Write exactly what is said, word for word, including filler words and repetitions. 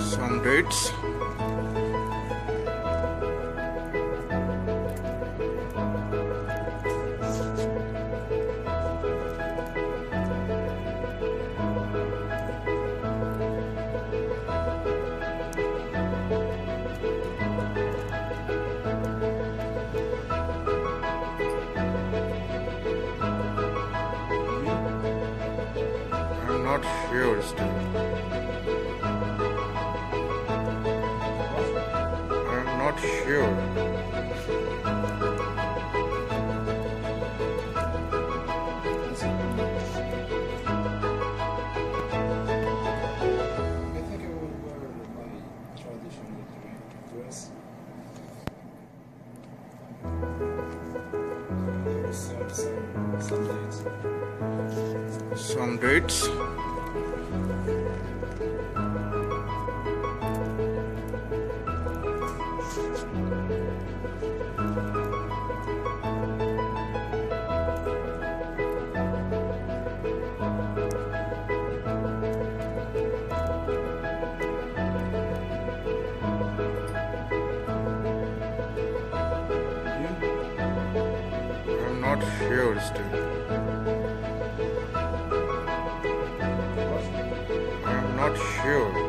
Some dates. I'm not sure still. I'm not sure. I think I will wear my traditional dress. Some, some, some dates. Some dates. I'm not sure still. I'm not sure.